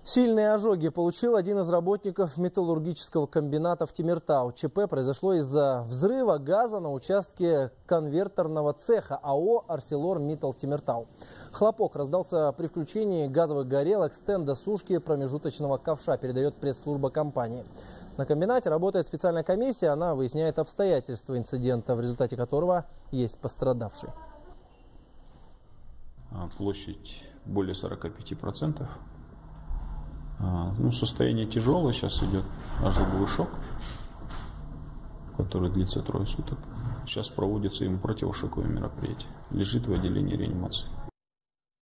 Сильные ожоги получил один из работников металлургического комбината в Темиртау. ЧП произошло из-за взрыва газа на участке конвертерного цеха АО «Арселор-Миттал Темиртау». Хлопок раздался при включении газовых горелок стенда сушки промежуточного ковша, передает пресс-служба компании. На комбинате работает специальная комиссия, она выясняет обстоятельства инцидента, в результате которого есть пострадавший. Площадь более 45%. Состояние тяжелое, сейчас идет ожоговый шок, который длится 3 суток. Сейчас проводится ему противошоковое мероприятие. Лежит в отделении реанимации.